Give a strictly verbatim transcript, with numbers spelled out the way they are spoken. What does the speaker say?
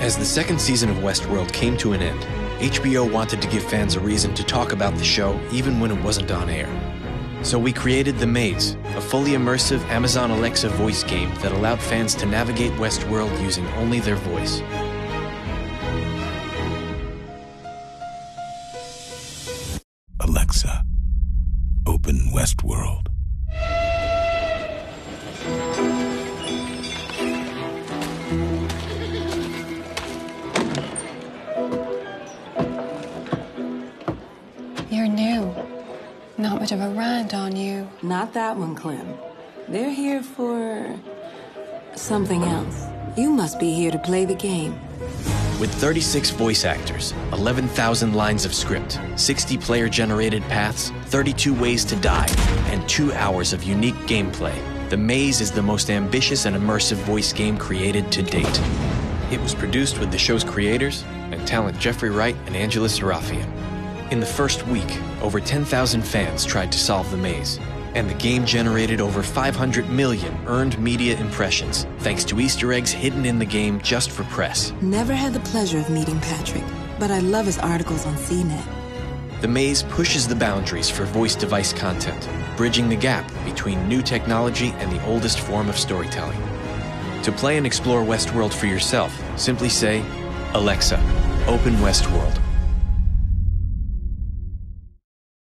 As the second season of Westworld came to an end, H B O wanted to give fans a reason to talk about the show even when it wasn't on air. So we created The Maze, a fully immersive Amazon Alexa voice game that allowed fans to navigate Westworld using only their voice. Alexa, open Westworld. You're new. Not much of a rant on you. Not that one, Clem. They're here for something else. You must be here to play the game. With thirty-six voice actors, eleven thousand lines of script, sixty player-generated paths, thirty-two ways to die, and two hours of unique gameplay, The Maze is the most ambitious and immersive voice game created to date. It was produced with the show's creators and talent Jeffrey Wright and Angela Serafian. In the first week, over ten thousand fans tried to solve The Maze, and the game generated over five hundred million earned media impressions, thanks to Easter eggs hidden in the game just for press. Never had the pleasure of meeting Patrick, but I love his articles on C net. The Maze pushes the boundaries for voice device content, bridging the gap between new technology and the oldest form of storytelling. To play and explore Westworld for yourself, simply say, Alexa, open Westworld.